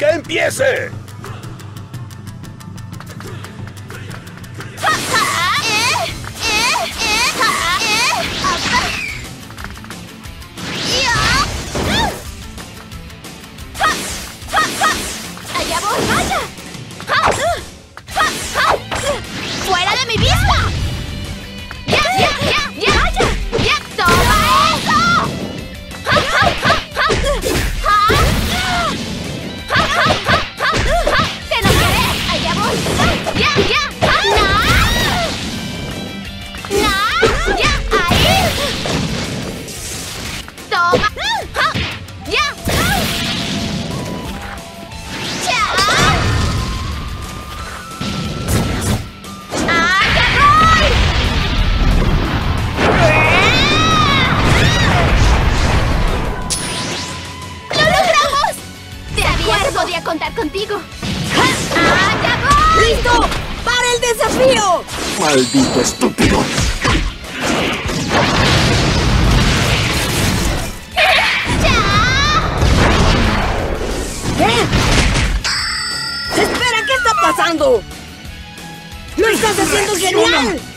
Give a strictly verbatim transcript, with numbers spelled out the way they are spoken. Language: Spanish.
¡Que empiece! ¡Allá voy! ¡Vaya! ¡Fuera de mi vista! ¡Ya, ya, ya, ya! ¡Vaya! ¡Ya! ¡Toma eso! ¡Ja, ja, ja, ja! ¡Ja! ¡Ja, ja, ja, ja! ¡Ja! ¡Te noquearé! ¡Allá voy! ¡Ya, ya! ¡No! ¡No! ¡Ya! ¡Ahí! ¡Toma! ¡Ja! ¡Ya! Podía contar contigo. ¡Allá voy! ¡Listo! ¡Para el desafío! ¡Maldito estúpido! ¿Qué? ¡Espera! ¿Qué está pasando? ¡Lo estás haciendo genial!